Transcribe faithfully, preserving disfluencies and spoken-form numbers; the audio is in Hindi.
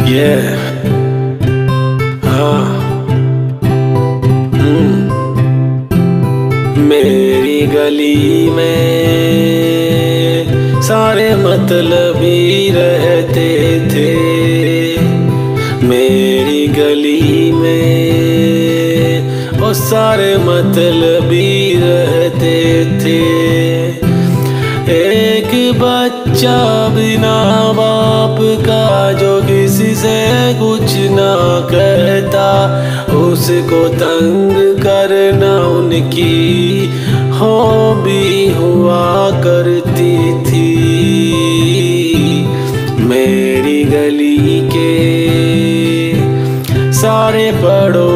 Yeah. हाँ. हम्म. मेरी गली में सारे मतलबी रहते थे। मेरी गली में वो सारे मतलबी रहते थे। एक बच्चा बिना बाप का जो किसी से कुछ ना कहता, उसको तंग करना उनकी हॉबी हुआ करती थी। मेरी गली के सारे पड़ोसी